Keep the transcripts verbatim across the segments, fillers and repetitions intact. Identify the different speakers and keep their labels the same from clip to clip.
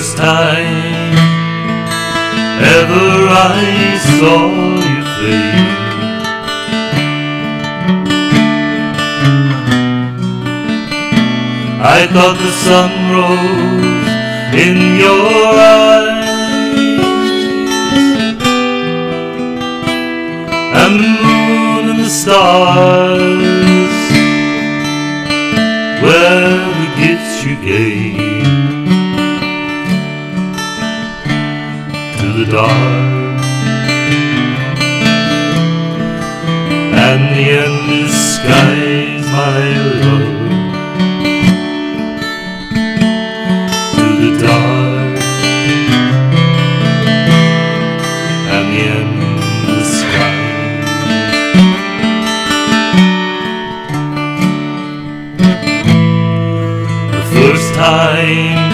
Speaker 1: first time ever I saw your face, I thought the sun rose in your eyes, and the moon and the stars were the gifts you gave to the dark, and the endless skies, my love, to the dark, and the endless skies. The first time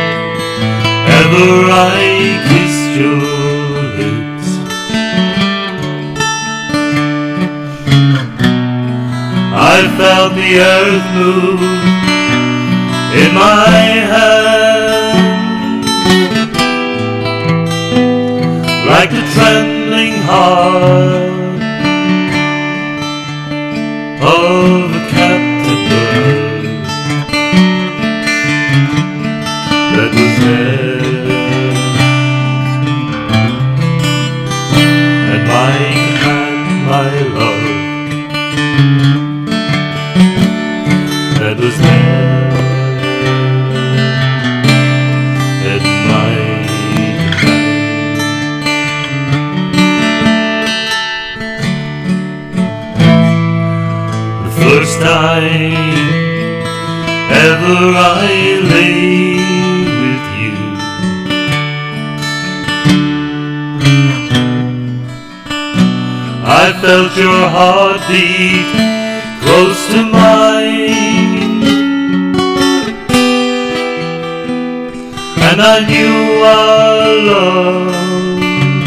Speaker 1: ever I kissed your lips, I felt the earth move in my hand, like the trembling heart of a captive bird that was there at my command, my love, that was there at my command. The first time ever I lay with you, I felt your heartbeat close to mine, and I knew our love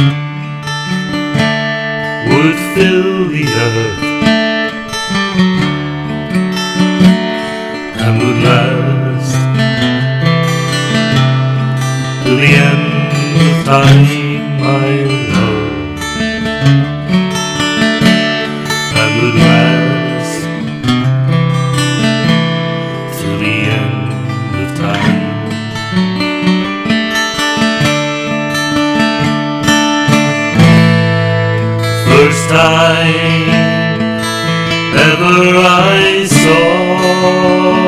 Speaker 1: would fill the earth and would last till the end of time, my love, and would last till the end of time. First time ever I saw